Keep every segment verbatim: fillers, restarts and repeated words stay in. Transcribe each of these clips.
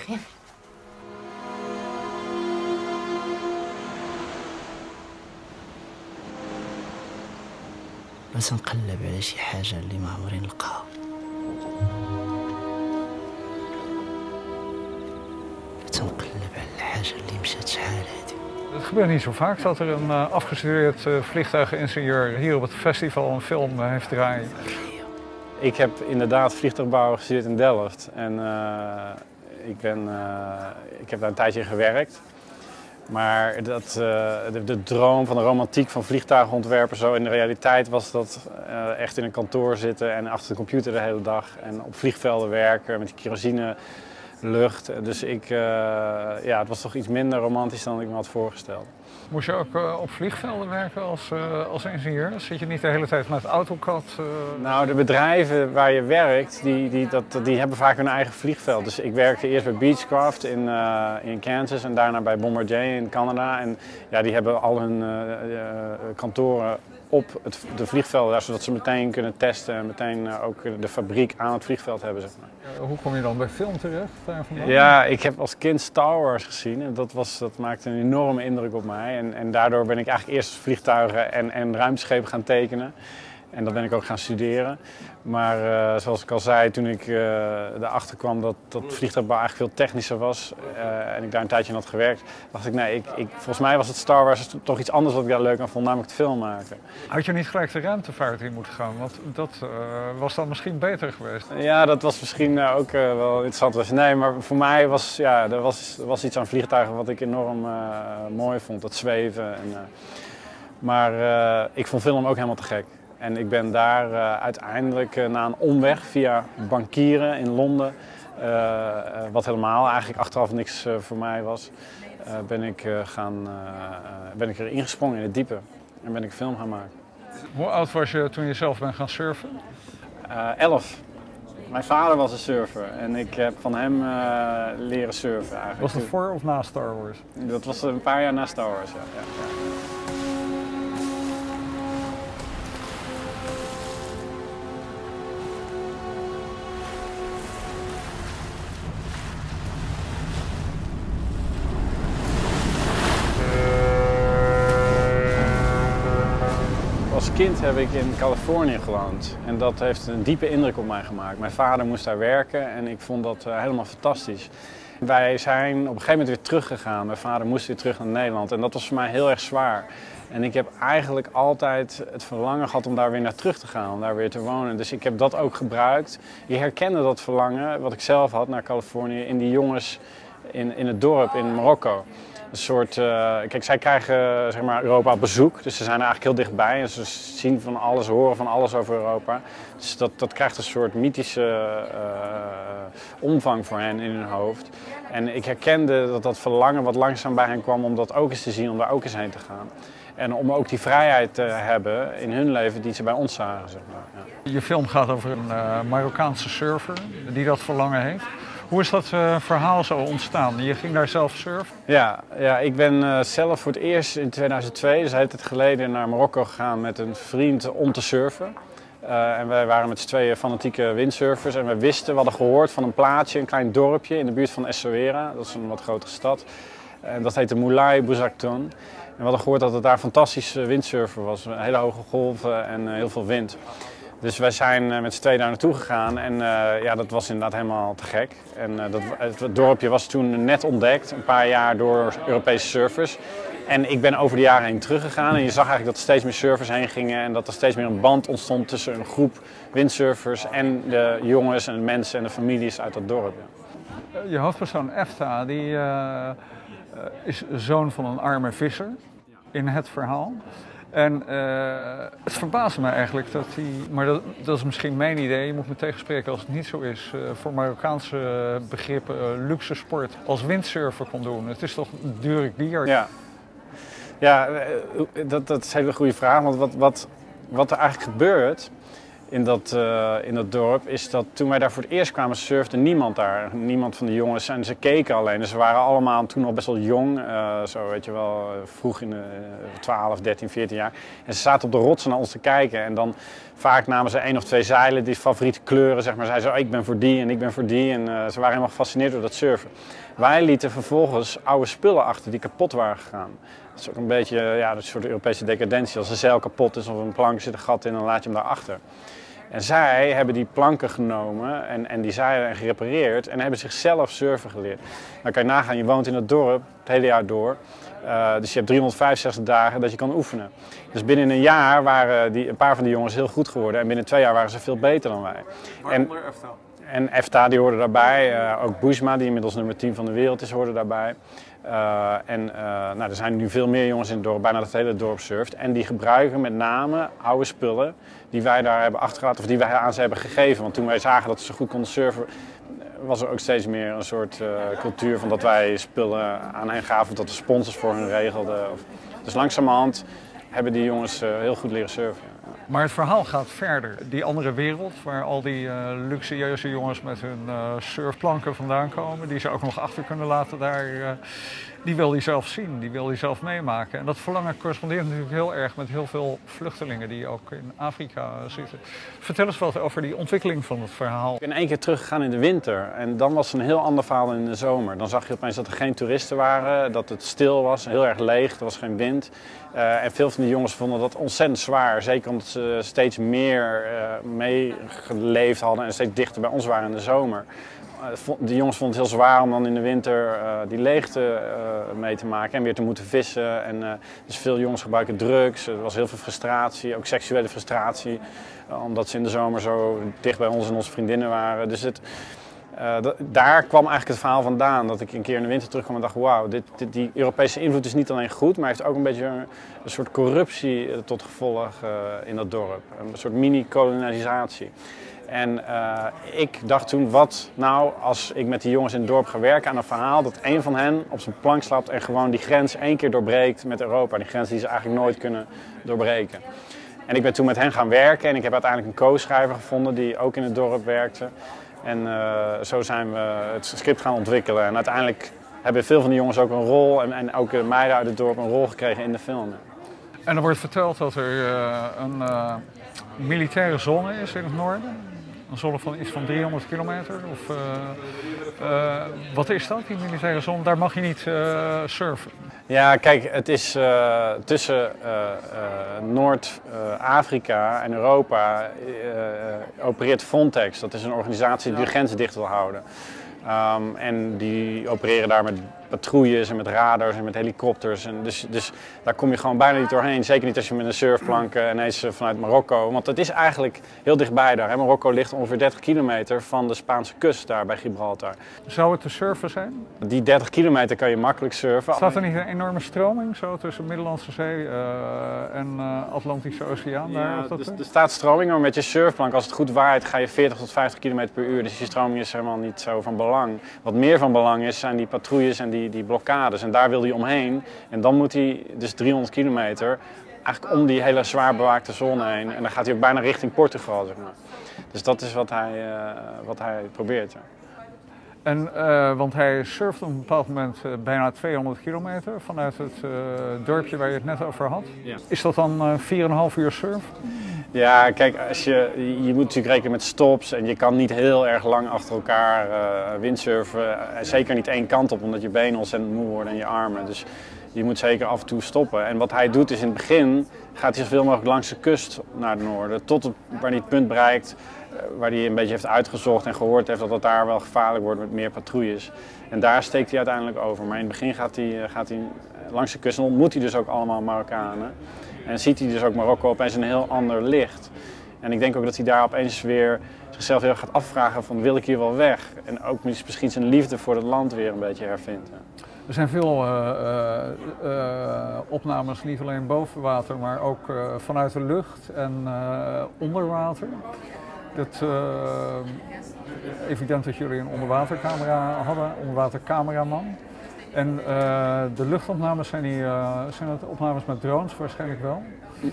begin. بس نقلب على شي حاجة اللي ما عمري نلقاها. تنقلب على الحاجة اللي مشات شحال هادي. Het gebeurt niet zo vaak dat er een uh, afgestudeerd uh, vliegtuigingenieur hier op het festival een film uh, heeft draaien. Ik heb inderdaad vliegtuigbouw gestudeerd in Delft en uh, ik, ben, uh, ik heb daar een tijdje in gewerkt. Maar dat, uh, de, de droom van de romantiek van vliegtuigontwerpen, zo in de realiteit was dat uh, echt in een kantoor zitten en achter de computer de hele dag en op vliegvelden werken met die kerosine lucht. Dus ik, uh, ja, het was toch iets minder romantisch dan ik me had voorgesteld. Moest je ook uh, op vliegvelden werken als, uh, als ingenieur? Zit je niet de hele tijd met AutoCAD? Uh... Nou, de bedrijven waar je werkt, die, die, dat, die hebben vaak hun eigen vliegveld. Dus ik werkte eerst bij Beechcraft in, uh, in Kansas en daarna bij Bombardier in Canada. En ja, die hebben al hun uh, uh, kantoren op het, de vliegvelden daar, zodat ze meteen kunnen testen en meteen uh, ook de fabriek aan het vliegveld hebben, zeg maar. Uh, hoe kom je dan bij film terecht? Ja, ik heb als kind Star Wars gezien en dat, was, dat maakte een enorme indruk op mij. En, en daardoor ben ik eigenlijk eerst vliegtuigen en, en ruimteschepen gaan tekenen. En dat ben ik ook gaan studeren. Maar uh, zoals ik al zei, toen ik uh, erachter kwam dat, dat vliegtuigbouw eigenlijk veel technischer was uh, en ik daar een tijdje in had gewerkt, dacht ik, nee, ik, ik, volgens mij was het Star Wars toch iets anders wat ik daar leuk aan vond, namelijk het film maken. Had je niet gelijk de ruimtevaart in moeten gaan? Want dat uh, was dan misschien beter geweest? Ja, dat was misschien uh, ook uh, wel interessant. Nee, maar voor mij was, ja, er was, er was iets aan vliegtuigen wat ik enorm uh, mooi vond, dat zweven. En, uh, maar uh, ik vond film ook helemaal te gek. En ik ben daar uh, uiteindelijk uh, na een omweg via bankieren in Londen, uh, uh, wat helemaal eigenlijk achteraf niks uh, voor mij was, uh, ben, ik, uh, gaan, uh, uh, ben ik er ingesprongen in het diepe en ben ik film gaan maken. Hoe oud was je toen je zelf bent gaan surfen? Uh, elf. Mijn vader was een surfer en ik heb van hem uh, leren surfen eigenlijk. Was dat voor of na Star Wars? Dat was een paar jaar na Star Wars, ja. ja, ja. Als kind heb ik in Californië gewoond en dat heeft een diepe indruk op mij gemaakt. Mijn vader moest daar werken en ik vond dat uh, helemaal fantastisch. Wij zijn op een gegeven moment weer teruggegaan. Mijn vader moest weer terug naar Nederland en dat was voor mij heel erg zwaar. En ik heb eigenlijk altijd het verlangen gehad om daar weer naar terug te gaan, om daar weer te wonen. Dus ik heb dat ook gebruikt. Je herkende dat verlangen, wat ik zelf had naar Californië, in die jongens in, in het dorp in Marokko. Een soort, uh, kijk, zij krijgen zeg maar, Europa op bezoek, dus ze zijn er eigenlijk heel dichtbij en ze zien van alles, horen van alles over Europa. Dus dat, dat krijgt een soort mythische uh, omvang voor hen in hun hoofd. En ik herkende dat dat verlangen wat langzaam bij hen kwam om dat ook eens te zien, om daar ook eens heen te gaan. En om ook die vrijheid te hebben in hun leven die ze bij ons zagen. Zeg maar. Ja. Je film gaat over een uh, Marokkaanse surfer die dat verlangen heeft. Hoe is dat uh, verhaal zo ontstaan? Je ging daar zelf surfen? Ja, ja ik ben uh, zelf voor het eerst in tweeduizend twee, dus een tijd geleden, naar Marokko gegaan met een vriend om te surfen. Uh, en wij waren met z'n tweeën fanatieke windsurfers en we wisten, we hadden gehoord van een plaatsje, een klein dorpje in de buurt van Essaouira. Dat is een wat grotere stad. En dat heette Moulay Bouzaktoun. En we hadden gehoord dat het daar fantastisch windsurfen was. Hele hoge golven en uh, heel veel wind. Dus wij zijn uh, met z'n tweeën daar naartoe gegaan en uh, ja, dat was inderdaad helemaal te gek. En uh, dat, het dorpje was toen net ontdekt, een paar jaar door Europese surfers. En ik ben over de jaren heen teruggegaan en je zag eigenlijk dat er steeds meer surfers heen gingen en dat er steeds meer een band ontstond tussen een groep windsurfers en de jongens en de mensen en de families uit dat dorp. Ja. Je hoofdpersoon Efta, die uh, is zoon van een arme visser in het verhaal. En uh, het verbaasde me eigenlijk dat hij, maar dat, dat is misschien mijn idee, je moet me tegenspreken als het niet zo is, uh, voor Marokkaanse begrippen uh, luxe sport als windsurfer kon doen. Het is toch een dure gier? Ja, ja dat, dat is een hele goede vraag, want wat, wat, wat er eigenlijk gebeurt in dat, uh, in dat dorp, is dat toen wij daar voor het eerst kwamen surfde niemand daar. Niemand van de jongens. En ze keken alleen. Dus ze waren allemaal toen al best wel jong. Uh, zo weet je wel, vroeg in de uh, twaalf, dertien, veertien jaar. En ze zaten op de rotsen naar ons te kijken. En dan vaak namen ze één of twee zeilen, die favoriete kleuren, zeg maar. Zeiden ze, oh, ik ben voor die en ik ben voor die. En uh, ze waren helemaal gefascineerd door dat surfen. Wij lieten vervolgens oude spullen achter die kapot waren gegaan. Dat is ook een beetje ja, een soort Europese decadentie. Als een zeil kapot is of een plank zit een gat in, dan laat je hem daarachter. En zij hebben die planken genomen en, en die zeilen gerepareerd en hebben zichzelf surfen geleerd. Dan kan je nagaan, je woont in het dorp het hele jaar door. Uh, dus je hebt driehonderdvijfenzestig dagen dat je kan oefenen. Dus binnen een jaar waren die, een paar van die jongens heel goed geworden en binnen twee jaar waren ze veel beter dan wij. Waaronder EFTA. En EFTA die hoorde daarbij, uh, ook Boesma die inmiddels nummer tien van de wereld is, hoorde daarbij. Uh, en uh, nou, er zijn nu veel meer jongens in het dorp, bijna het hele dorp surft. En die gebruiken met name oude spullen die wij daar hebben achtergelaten of die wij aan ze hebben gegeven. Want toen wij zagen dat ze zo goed konden surfen, was er ook steeds meer een soort uh, cultuur van dat wij spullen aan hen gaven of dat de sponsors voor hun regelden. Dus langzamerhand hebben die jongens uh, heel goed leren surfen. Maar het verhaal gaat verder. Die andere wereld, waar al die uh, luxueuze jongens met hun uh, surfplanken vandaan komen, die ze ook nog achter kunnen laten daar, uh, die wil hij zelf zien, die wil hij zelf meemaken. En dat verlangen correspondeert natuurlijk heel erg met heel veel vluchtelingen die ook in Afrika zitten. Vertel eens wat over die ontwikkeling van het verhaal. Ik ben één keer teruggegaan in de winter en dan was het een heel ander verhaal dan in de zomer. Dan zag je opeens dat er geen toeristen waren, dat het stil was, heel erg leeg, er was geen wind. Uh, en veel van die jongens vonden dat ontzettend zwaar, zeker omdat ze steeds meer uh, meegeleefd hadden en steeds dichter bij ons waren in de zomer. Uh, die jongens vonden het heel zwaar om dan in de winter uh, die leegte uh, mee te maken en weer te moeten vissen. En, uh, dus veel jongens gebruiken drugs, er was heel veel frustratie, ook seksuele frustratie, uh, omdat ze in de zomer zo dicht bij ons en onze vriendinnen waren. Dus het, Uh, d- daar kwam eigenlijk het verhaal vandaan, dat ik een keer in de winter terugkwam en dacht, wauw, dit, dit, die Europese invloed is niet alleen goed, maar heeft ook een beetje een, een soort corruptie uh, tot gevolg uh, in dat dorp. Een soort mini-kolonisatie. En uh, ik dacht toen, wat nou als ik met die jongens in het dorp ga werken aan een verhaal dat een van hen op zijn plank slapt en gewoon die grens één keer doorbreekt met Europa. Die grens die ze eigenlijk nooit kunnen doorbreken. En ik ben toen met hen gaan werken en ik heb uiteindelijk een co-schrijver gevonden die ook in het dorp werkte. En uh, zo zijn we het script gaan ontwikkelen. En uiteindelijk hebben veel van die jongens ook een rol en, en ook de meiden uit het dorp een rol gekregen in de film. En er wordt verteld dat er uh, een uh, militaire zone is in het noorden. Een zone van iets van driehonderd kilometer. Of, uh, uh, wat is dat, die militaire zone? Daar mag je niet uh, surfen. Ja, kijk, het is uh, tussen uh, uh, Noord-Afrika en Europa uh, opereert Frontex. Dat is een organisatie die de grenzen dicht wil houden. Um, en die opereren daar met patrouilles en met radars en met helikopters. En dus, dus daar kom je gewoon bijna niet doorheen. Zeker niet als je met een surfplank uh, ineens vanuit Marokko. Want het is eigenlijk heel dichtbij daar. Hè. Marokko ligt ongeveer dertig kilometer van de Spaanse kust daar bij Gibraltar. Zou het te surfen zijn? Die dertig kilometer kan je makkelijk surfen. Staat er niet een enorme stroming zo tussen Middellandse Zee uh, en uh, Atlantische Oceaan? Daar, Ja, dat dus, er staat stroming, maar met je surfplank, als het goed waait, ga je veertig tot vijftig kilometer per uur. Dus die stroming is helemaal niet zo van belang. Wat meer van belang is, zijn die patrouilles en die, die blokkades. En daar wil hij omheen. En dan moet hij dus driehonderd kilometer eigenlijk om die hele zwaar bewaakte zone heen. En dan gaat hij ook bijna richting Portugal, zeg maar. Dus dat is wat hij, uh, wat hij probeert. Ja. En, uh, want hij surft op een bepaald moment uh, bijna tweehonderd kilometer vanuit het uh, dorpje waar je het net over had. Ja. Is dat dan uh, vier komma vijf uur surf? Ja, kijk, als je, je moet natuurlijk rekenen met stops en je kan niet heel erg lang achter elkaar uh, windsurfen. Uh, zeker niet één kant op, omdat je benen ontzettend moe worden en je armen. Dus je moet zeker af en toe stoppen. En wat hij doet is in het begin gaat hij zoveel mogelijk langs de kust naar het noorden. Tot het, waar hij het punt bereikt uh, waar hij een beetje heeft uitgezocht en gehoord heeft dat het daar wel gevaarlijk wordt met meer patrouilles. En daar steekt hij uiteindelijk over. Maar in het begin gaat hij, gaat hij langs de kust en ontmoet hij dus ook allemaal Marokkanen. En ziet hij dus ook Marokko opeens een heel ander licht. En ik denk ook dat hij daar opeens weer zichzelf heel gaat afvragen van wil ik hier wel weg? En ook misschien zijn liefde voor het land weer een beetje hervindt. Er zijn veel uh, uh, uh, opnames, niet alleen boven water, maar ook uh, vanuit de lucht en uh, onder water. Het uh, evident dat jullie een onderwatercamera hadden, onderwatercameraman. En uh, de luchtopnames, zijn, die, uh, zijn dat opnames met drones waarschijnlijk wel?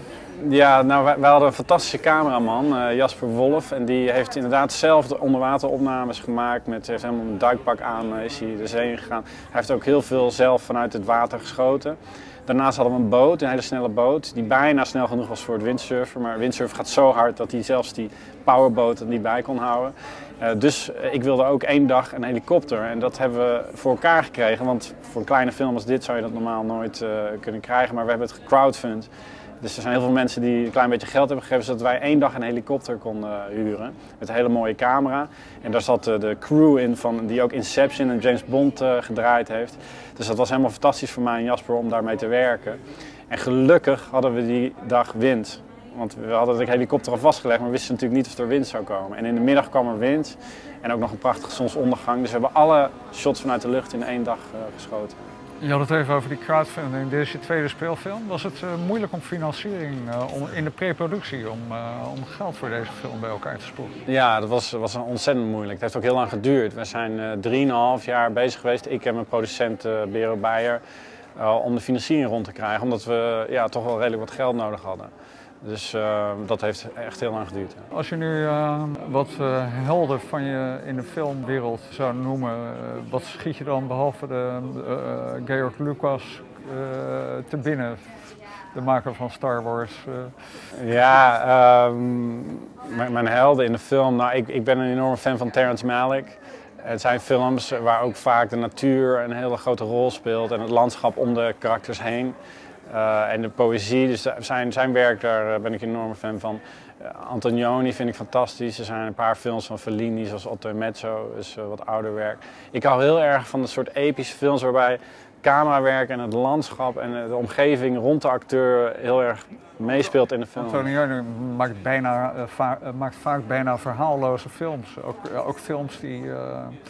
Ja, nou wij, wij hadden een fantastische cameraman, uh, Jasper Wolf, en die heeft inderdaad zelf de onderwateropnames gemaakt. Met, heeft helemaal een duikpak aan, uh, is hij de zee ingegaan. Hij heeft ook heel veel zelf vanuit het water geschoten. Daarnaast hadden we een boot, een hele snelle boot, die bijna snel genoeg was voor het windsurfen. Maar windsurfen gaat zo hard dat hij zelfs die powerboot er niet bij kon houden. Uh, dus uh, ik wilde ook één dag een helikopter en dat hebben we voor elkaar gekregen. Want voor een kleine film als dit zou je dat normaal nooit uh, kunnen krijgen, maar we hebben het gecrowdfund. Dus er zijn heel veel mensen die een klein beetje geld hebben gegeven, zodat wij één dag een helikopter konden uh, huren. Met een hele mooie camera. En daar zat uh, de crew in van, die ook Inception en James Bond uh, gedraaid heeft. Dus dat was helemaal fantastisch voor mij en Jasper om daarmee te werken. En gelukkig hadden we die dag wind. Want we hadden de helikopter al vastgelegd, maar we wisten natuurlijk niet of er wind zou komen. En in de middag kwam er wind en ook nog een prachtige zonsondergang. Dus we hebben alle shots vanuit de lucht in één dag uh, geschoten. Je had het even over die crowdfunding. Dit is je tweede speelfilm. Was het uh, moeilijk om financiering uh, om, in de pre-productie om, uh, om geld voor deze film bij elkaar te spoelen? Ja, dat was, was ontzettend moeilijk. Het heeft ook heel lang geduurd. We zijn uh, drieënhalf jaar bezig geweest, ik en mijn producent uh, Bero Beijer, uh, om de financiering rond te krijgen. Omdat we ja, toch wel redelijk wat geld nodig hadden. Dus uh, dat heeft echt heel lang geduurd. Ja. Als je nu uh, wat uh, helden van je in de filmwereld zou noemen, uh, wat schiet je dan behalve de, uh, George Lucas uh, te binnen? De maker van Star Wars. Uh. Ja, um, mijn, mijn helden in de film. Nou, ik, ik ben een enorme fan van Terrence Malick. Het zijn films waar ook vaak de natuur een hele grote rol speelt en het landschap om de karakters heen. Uh, en de poëzie, dus zijn, zijn werk, daar ben ik een enorme fan van. Uh, Antonioni vind ik fantastisch. Er zijn een paar films van Fellini, zoals Otto en Mezzo, dus uh, wat ouder werk. Ik hou heel erg van de soort epische films waarbij camerawerk en het landschap en de omgeving rond de acteur heel erg meespeelt in de film. Antonioni maakt, bijna, uh, va maakt vaak bijna verhaalloze films. Ook, uh, ook films die... Uh...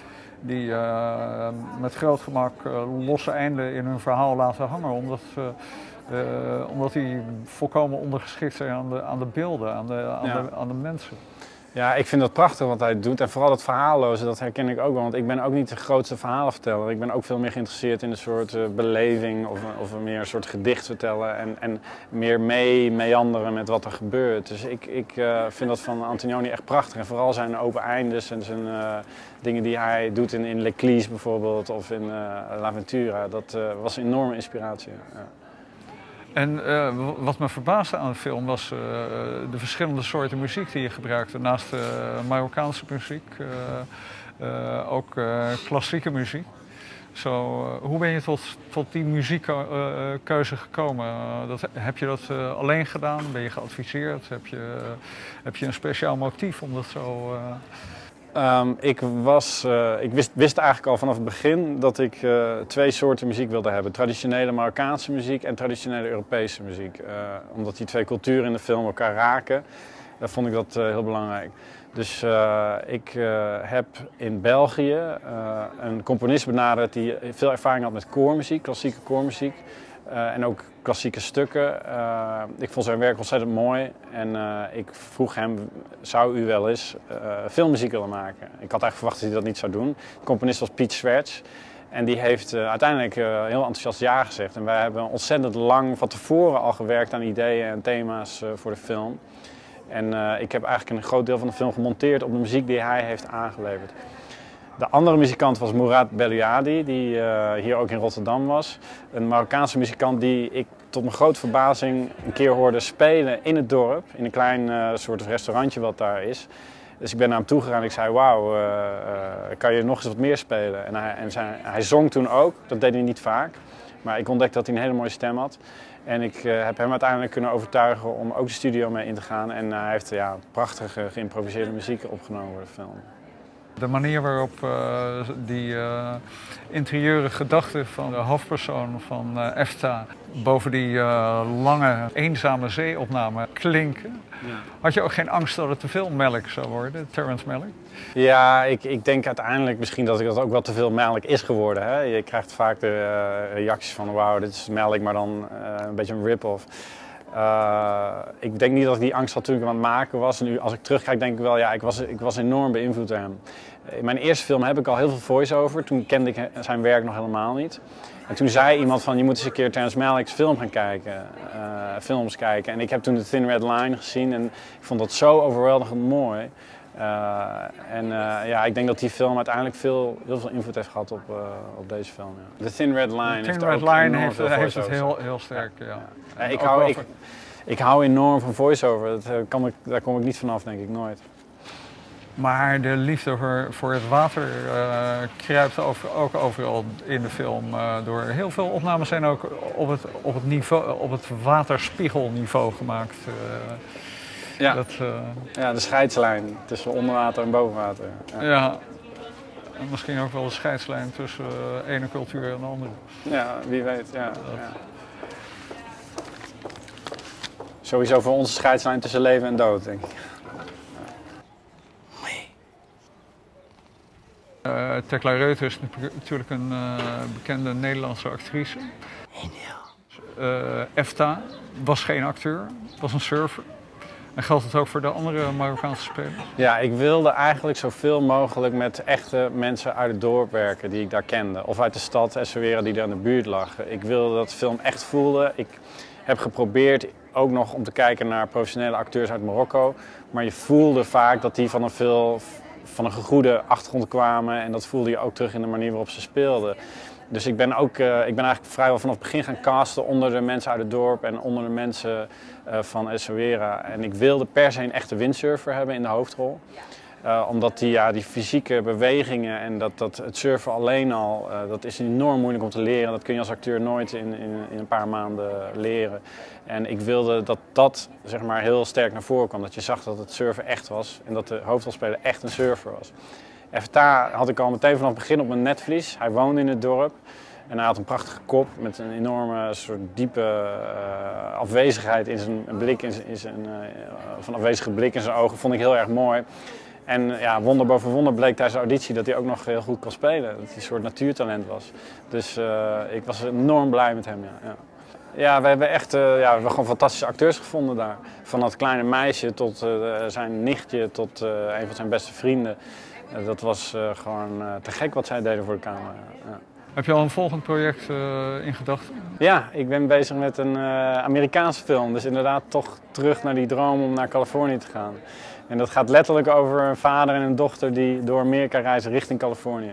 die uh, met groot gemak uh, losse einden in hun verhaal laten hangen, omdat, uh, uh, omdat die volkomen ondergeschikt zijn aan de, aan de beelden, aan de, aan, ja. de, aan de mensen. Ja, ik vind dat prachtig wat hij doet en vooral het verhaalloze, dat herken ik ook wel, want ik ben ook niet de grootste verhalenverteller. Ik ben ook veel meer geïnteresseerd in een soort uh, beleving of, of meer een soort gedicht vertellen en, en meer mee meanderen met wat er gebeurt. Dus ik, ik uh, vind dat van Antonioni echt prachtig en vooral zijn open eindes en zijn uh, dingen die hij doet in, in L'Éclisse bijvoorbeeld of in uh, L'Avventura, dat uh, was een enorme inspiratie. Ja. En uh, wat me verbaasde aan de film was uh, de verschillende soorten muziek die je gebruikte. Naast uh, Marokkaanse muziek, uh, uh, ook uh, klassieke muziek. Zo, uh, hoe ben je tot, tot die muziekkeuze uh, gekomen? Uh, dat, heb je dat uh, alleen gedaan? Ben je geadviseerd? Heb je, uh, heb je een speciaal motief om dat zo... Uh... Um, ik was, uh, ik wist, wist eigenlijk al vanaf het begin dat ik uh, twee soorten muziek wilde hebben. Traditionele Marokkaanse muziek en traditionele Europese muziek. Uh, omdat die twee culturen in de film elkaar raken, uh, vond ik dat uh, heel belangrijk. Dus uh, ik uh, heb in België uh, een componist benaderd die veel ervaring had met koormuziek, klassieke koormuziek. Uh, en ook klassieke stukken. Uh, ik vond zijn werk ontzettend mooi en uh, ik vroeg hem, zou u wel eens uh, filmmuziek willen maken? Ik had eigenlijk verwacht dat hij dat niet zou doen. De componist was Piet Schwertz en die heeft uh, uiteindelijk uh, heel enthousiast ja gezegd. En wij hebben ontzettend lang van tevoren al gewerkt aan ideeën en thema's uh, voor de film. En uh, ik heb eigenlijk een groot deel van de film gemonteerd op de muziek die hij heeft aangeleverd. De andere muzikant was Mourad Belouadi, die uh, hier ook in Rotterdam was. Een Marokkaanse muzikant die ik tot mijn grote verbazing een keer hoorde spelen in het dorp. In een klein uh, soort restaurantje wat daar is. Dus ik ben naar hem toe gegaan en ik zei, wauw, uh, uh, kan je nog eens wat meer spelen? En, hij, en zijn, hij zong toen ook, dat deed hij niet vaak. Maar ik ontdekte dat hij een hele mooie stem had. En ik uh, heb hem uiteindelijk kunnen overtuigen om ook de studio mee in te gaan. En uh, hij heeft ja, prachtige geïmproviseerde muziek opgenomen voor de film. De manier waarop uh, die uh, interieure gedachten van de hoofdpersoon van uh, Efta boven die uh, lange, eenzame zeeopname klinken. Ja. Had je ook geen angst dat het te veel Malick zou worden, Terrence Malick? Ja, ik, ik denk uiteindelijk misschien dat het ook wel te veel Malick is geworden. Hè? Je krijgt vaak de uh, reacties van wauw, dit is Malick, maar dan uh, een beetje een rip-off. Uh, ik denk niet dat ik die angst had toen ik hem aan het maken was. En nu als ik terugkijk denk ik wel, ja, ik was, ik was enorm beïnvloed door hem. In mijn eerste film heb ik al heel veel voice-over. Toen kende ik zijn werk nog helemaal niet. En toen zei iemand van, je moet eens een keer Terrence Malick's film gaan kijken, uh, films kijken. En ik heb toen The Thin Red Line gezien en ik vond dat zo overweldigend mooi. Uh, en uh, ja, ik denk dat die film uiteindelijk veel, heel veel invloed heeft gehad op, uh, op deze film. Ja. The Thin Red Line, The Thin heeft, Red ook Line heeft, heeft het voice-overs. heel, heel sterk. Ja. Ja. Ja, ik, hou, ik, ik hou enorm van voice-over, dat kan ik, daar kom ik niet vanaf, denk ik, nooit. Maar de liefde voor, voor het water uh, kruipt over, ook overal in de film uh, door. Heel veel opnames zijn ook op het, op het, niveau, op het waterspiegelniveau gemaakt. Uh, ja. Dat, uh, ja, de scheidslijn tussen onderwater en bovenwater. Ja. Ja. En misschien ook wel de scheidslijn tussen de ene cultuur en de andere. Ja, wie weet. Ja. Ja. Sowieso voor onze scheidslijn tussen leven en dood, denk ik. Uh, Tekla Reuter is natuurlijk een uh, bekende Nederlandse actrice. Uh, Efta was geen acteur, was een surfer. En geldt het ook voor de andere Marokkaanse spelers? Ja, ik wilde eigenlijk zoveel mogelijk met echte mensen uit het dorp werken die ik daar kende. Of uit de stad Essaouira die daar in de buurt lag. Ik wilde dat de film echt voelde. Ik heb geprobeerd ook nog om te kijken naar professionele acteurs uit Marokko. Maar je voelde vaak dat die van een veel... van een gegoede achtergrond kwamen en dat voelde je ook terug in de manier waarop ze speelden. Dus ik ben, ook, uh, ik ben eigenlijk vrijwel vanaf het begin gaan casten onder de mensen uit het dorp en onder de mensen uh, van Essaouira. En ik wilde per se een echte windsurfer hebben in de hoofdrol. Uh, omdat die, ja, die fysieke bewegingen en dat, dat, het surfen alleen al, uh, dat is enorm moeilijk om te leren. Dat kun je als acteur nooit in, in, in een paar maanden leren. En ik wilde dat dat zeg maar, heel sterk naar voren kwam. Dat je zag dat het surfen echt was en dat de hoofdrolspeler echt een surfer was. Efta had ik al meteen vanaf het begin op mijn netvlies. Hij woonde in het dorp en hij had een prachtige kop met een enorme soort diepe uh, afwezigheid in zijn blik, in zijn, in zijn, uh, van afwezige blik in zijn ogen. Vond ik heel erg mooi. En ja, wonder boven wonder bleek tijdens de auditie dat hij ook nog heel goed kon spelen. Dat hij een soort natuurtalent was. Dus uh, ik was enorm blij met hem. Ja, ja. Ja, we hebben echt uh, ja, we hebben gewoon fantastische acteurs gevonden daar. Van dat kleine meisje tot uh, zijn nichtje tot uh, een van zijn beste vrienden. Uh, dat was uh, gewoon uh, te gek wat zij deden voor de camera. Ja. Heb je al een volgend project uh, in gedachten? Ja, ik ben bezig met een uh, Amerikaanse film. Dus inderdaad toch terug naar die droom om naar Californië te gaan. En dat gaat letterlijk over een vader en een dochter die door Amerika reizen richting Californië.